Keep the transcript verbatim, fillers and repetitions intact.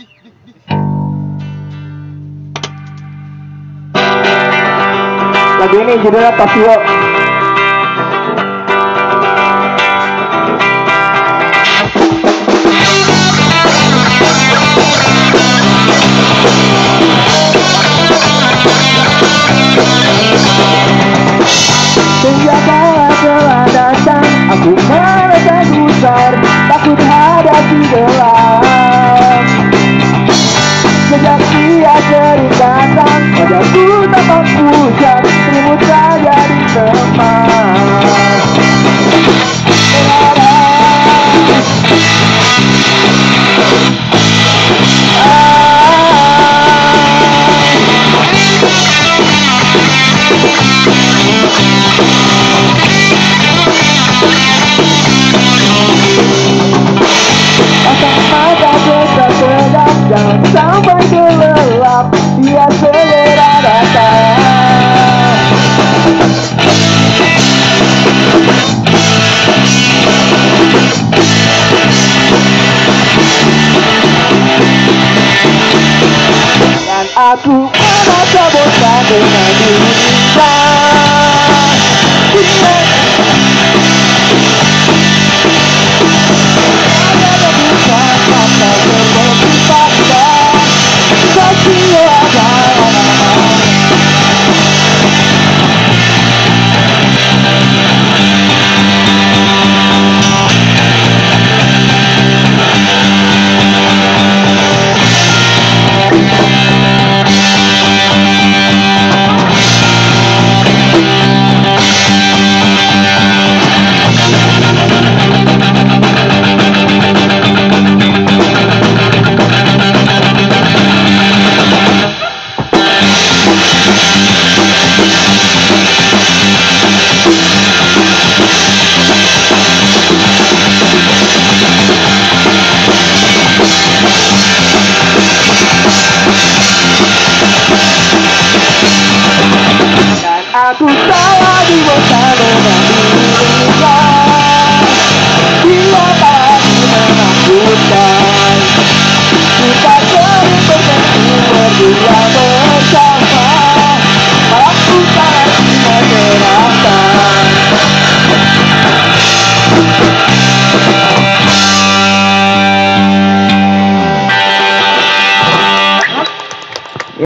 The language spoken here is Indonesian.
Lagu ini judulnya Tokyo. Sejak kala telah datang, aku merasa gusar, takut hadapi gelap. Sejak dia sering datang, wajahku tampak pucat, selimut saja di teman. Pasang mata tegak-tegak, jangan sampai gelap, dia segera datang. Dan aku merasa bosan dengan diri.